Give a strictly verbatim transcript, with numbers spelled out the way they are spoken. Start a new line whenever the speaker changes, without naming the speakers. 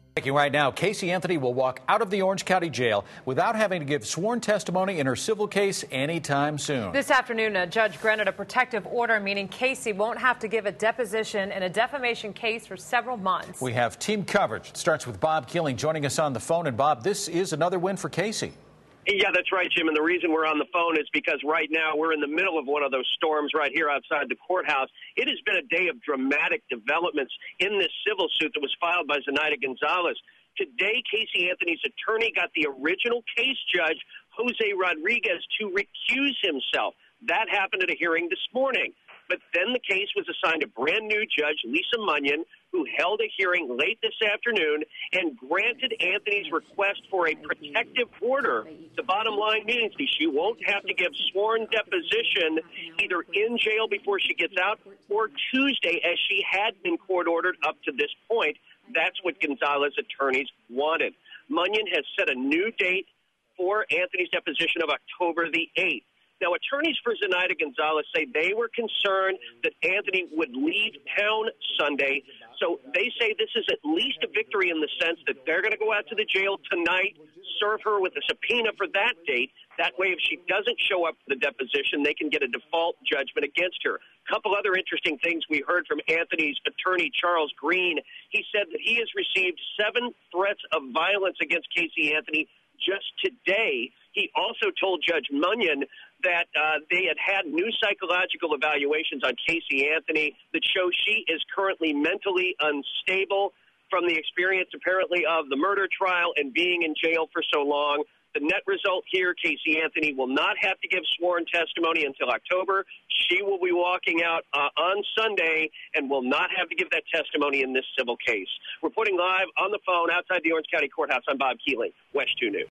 Breaking right now, Casey Anthony will walk out of the Orange County Jail without having to give sworn testimony in her civil case anytime soon.
This afternoon, a judge granted a protective order, meaning Casey won't have to give a deposition in a defamation case for several months.
We have team coverage. It starts with Bob Keeling joining us on the phone. And Bob, this is another win for Casey.
Yeah, that's right, Jim. And the reason we're on the phone is because right now we're in the middle of one of those storms right here outside the courthouse. It has been a day of dramatic developments in this civil suit that was filed by Zenaida Gonzalez. Today, Casey Anthony's attorney got the original case judge, Jose Rodriguez, to recuse himself. That happened at a hearing this morning. But then the case was assigned a brand-new judge, Lisa Munyon, who held a hearing late this afternoon and granted Anthony's request for a protective order. The bottom line means that she won't have to give sworn deposition either in jail before she gets out or Tuesday, as she had been court-ordered up to this point. That's what Gonzalez attorneys wanted. Munyon has set a new date for Anthony's deposition of October the eighth. Now, attorneys for Zenaida Gonzalez say they were concerned that Anthony would leave town Sunday. So they say this is at least a victory in the sense that they're going to go out to the jail tonight, serve her with a subpoena for that date. That way, if she doesn't show up for the deposition, they can get a default judgment against her. A couple other interesting things we heard from Anthony's attorney, Charles Green. He said that he has received seven threats of violence against Casey Anthony just today. He also told Judge Munyon that uh, they had had new psychological evaluations on Casey Anthony that show she is currently mentally unstable from the experience, apparently, of the murder trial and being in jail for so long. The net result here, Casey Anthony will not have to give sworn testimony until October. She will be walking out uh, on Sunday and will not have to give that testimony in this civil case. Reporting live on the phone outside the Orange County Courthouse, I'm Bob Keeling, West two News.